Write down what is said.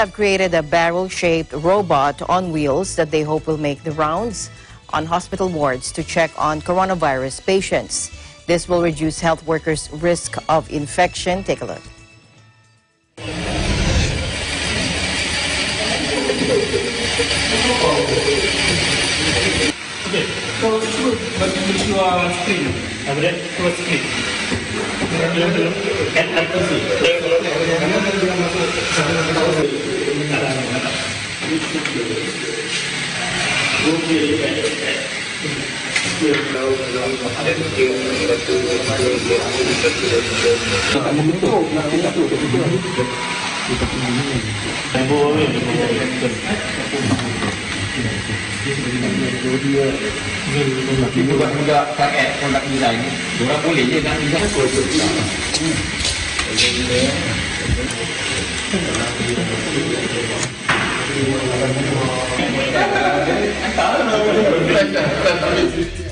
have created a barrel-shaped robot on wheels that they hope will make the rounds on hospital wards to check on coronavirus patients. This will reduce health workers' risk of infection. Take a look. Okay, so bagi keluar screen, apa dia? Keluar screen. Budak-budak pakai produk design ni, orang boleh je nak design produk. Tak tahu.